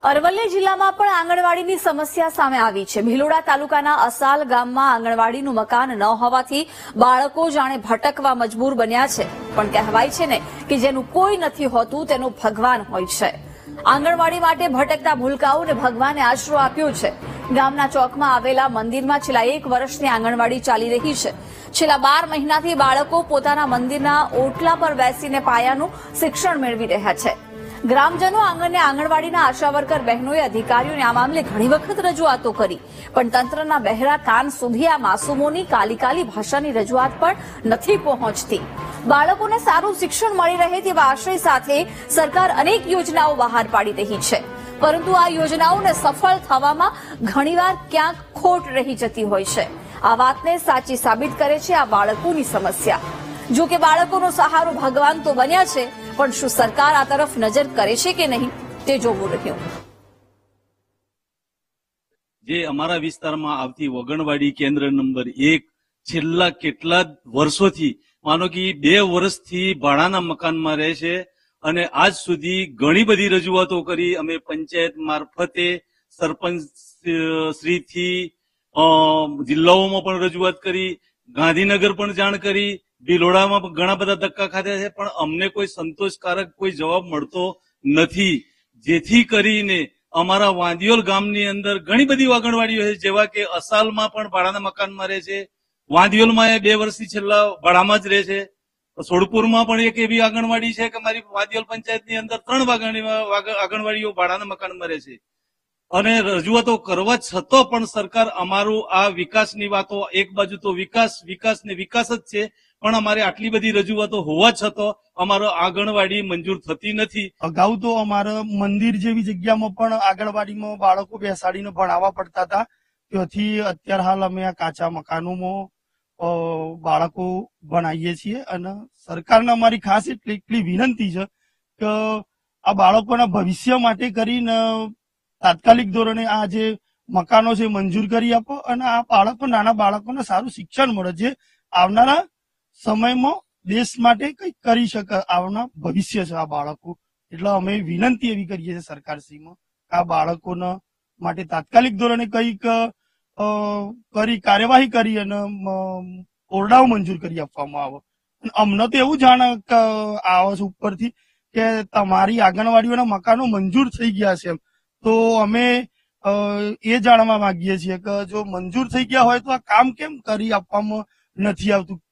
અરવલ્લી જિલ્લામાં પણ આંગણવાડીની સમસ્યા સામે આવી છે। ભિલોડા તાલુકાના અસાલ ગામમાં આંગણવાડીનું મકાન ન હોવાથી બાળકો જાણે ભટકવા મજબૂર બન્યા છે। પણ કહેવાય છે ને કે જેનું કોઈ નથી હોતું તેનું ભગવાન હોય છે। આંગણવાડી માટે ભટકતા ભૂલકાઓને ભગવાને આશરો આપ્યો છે। ગામના ચોકમાં આવેલા મંદિરમાં છેલ્લા 1 વર્ષથી આંગણવાડી ચાલી રહી છે। છેલ્લા 12 મહિનાથી બાળકો પોતાના મંદિરના ઓટલા પર બેસીને પાયાનું શિક્ષણ મેળવી રહ્યા છે। ગ્રામજનો આંગણે આંગણવાડીના આશા વર્કર બહેનોએ અધિકારીઓને આ મામલે ઘણી વખત રજૂઆતો કરી, પણ તંત્રના બહેરા કાન સુધી આ માસૂમોની કાલી ભાષાની રજૂઆત પણ નથી પહોંચતી। બાળકોને સારું શિક્ષણ મળી રહે તેવા આશય સાથે સરકાર અનેક યોજનાઓ બહાર પાડી રહી છે, પરંતુ આ યોજનાઓને સફળ થવામાં ઘણીવાર ક્યાંક ખોટ રહી જતી હોય છે। આ વાતને સાચી સાબિત કરે છે આ બાળકોની સમસ્યા। જો કે બાળકોનો સહારો ભગવાન તો બન્યા છે, પણ શું સરકાર આ તરફ નજર કરે છે કે નહીં તે જોવું રહ્યું। જે અમારા વિસ્તારમાં આવતી વગણવાડી કેન્દ્ર નંબર 1 છેલ્લા કેટલા વર્ષોથી માનો કે 2 વર્ષથી ભાડાના મકાનમાં રહે છે અને આજ સુધી ઘણી બધી રજૂઆતો કરી। અમે પંચાયત મારફતે સરપંચ શ્રીથી જિલ્લાઓમાં પણ રજૂઆત કરી, ગાંધીનગર પણ જાણ કરી, ભિલોડામાં ઘણા બધા ધક્કા ખાધા છે, પણ અમને કોઈ સંતોષકારક કોઈ જવાબ મળતો નથી। જેથી કરીને અમારા વાંદિયોલ ગામની અંદર ઘણી બધી આંગણવાડીઓ છે, જેવા કે અસાલમાં પણ ભાડાના મકાનમાં રહે છે, વાંદિયોલમાં 2 વર્ષથી છેલ્લા ભાડામાં જ રહે છે, સોડપુરમાં પણ એક એવી આંગણવાડી છે કે મારી વાંદિયોલ પંચાયતની અંદર 3 આંગણવાડીઓ ભાડાના મકાનમાં રહે છે। અને રજૂઆતો કરવા છતાં પણ સરકાર અમારું આ વિકાસની વાતો, એક બાજુ તો વિકાસ ને વિકાસ જ છે, પણ અમારે આટલી બધી રજૂઆતો હોવા છતાં અમારો આંગણવાડી મંજૂર થતી નથી। અગાઉ તો અમારા મંદિર જેવી જગ્યામાં પણ આંગણવાડીમાં બાળકો બેસાડીને ભણાવવા પડતા હતા, ત્યાંથી અત્યારે હાલ અમે આ કાચા મકાનોમાં બાળકો ભણાવીએ છીએ। અને સરકારને અમારી ખાસ એટલી વિનંતી છે કે આ બાળકોના ભવિષ્ય માટે કરીને તાત્કાલિક ધોરણે આ જે મકાનો છે મંજૂર કરી આપો અને આ નાના બાળકોને સારું શિક્ષણ મળે, જે આવનારા સમયમાં દેશ માટે કંઈક કરી શકે, આવનાર ભવિષ્ય છે આ બાળકો। એટલે અમે વિનંતી એવી કરીએ છીએ સરકારશ્રીમાં કે આ બાળકોના માટે તાત્કાલિક ધોરણે કંઈક કાર્યવાહી કરી અને ઓરડાઓ મંજૂર કરી આપવામાં આવે। અમને તો એવું જાણ આવે છે ઉપરથી કે તમારી આંગણવાડીઓના મકાનો મંજૂર થઈ ગયા છે, તો અમે એ જાણવા માંગીએ છીએ કે જો મંજૂર થઈ ગયા હોય તો આ કામ કેમ કરી આપવામાં નથી આવતું।